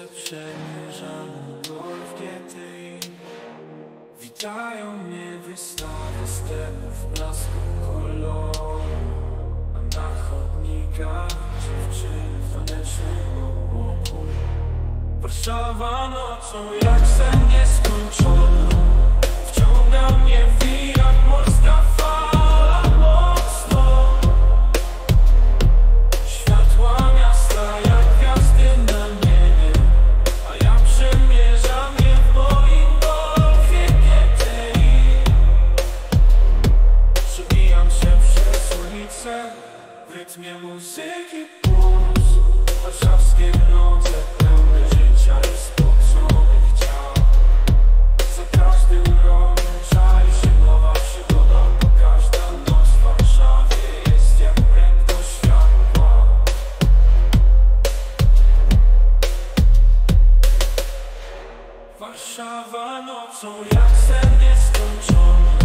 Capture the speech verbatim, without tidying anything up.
przemierzamy Golf G T I. Witają mnie wystawy stepów, blasku koloru, a na chodnikach dziewczyny w tanecznym obłoku. Warszawa nocą jak sen nieskończony, wciąga mnie w wir jak morska fala mocno. Światła miasta jak gwiazdy na niebie, a ja przemierzam je w moim Golfie G T I. Przebijam się przez ulicę w rytmie muzyki puls. Warszawskie noce pełne życia i spoconych ciał. Za każdym rogiem czai się nowa przygoda, bo każda noc w Warszawie jest jak brek do światła. Warszawa nocą jak sen nieskończony,